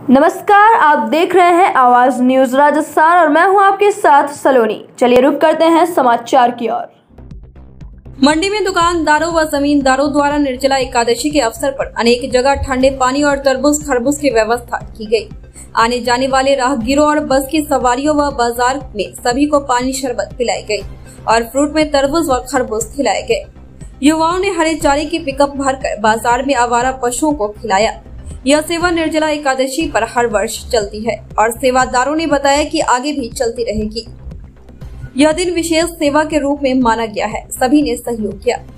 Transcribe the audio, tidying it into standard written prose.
नमस्कार, आप देख रहे हैं आवाज न्यूज राजस्थान और मैं हूं आपके साथ सलोनी। चलिए रुक करते हैं समाचार की ओर। मंडी में दुकानदारों व जमींदारों द्वारा निर्जला एकादशी के अवसर पर अनेक जगह ठंडे पानी और तरबूज खरबूज की व्यवस्था की गई। आने जाने वाले राहगीरों और बस की सवारियों व बाजार में सभी को पानी शरबत पिलाई गई और फ्रूट में तरबूज व खरबूज खिलाए गए। युवाओं ने हरे चारे की पिकअप भरकर बाजार में आवारा पशुओं को खिलाया। यह सेवा निर्जला एकादशी पर हर वर्ष चलती है और सेवादारों ने बताया कि आगे भी चलती रहेगी। यह दिन विशेष सेवा के रूप में माना गया है। सभी ने सहयोग किया।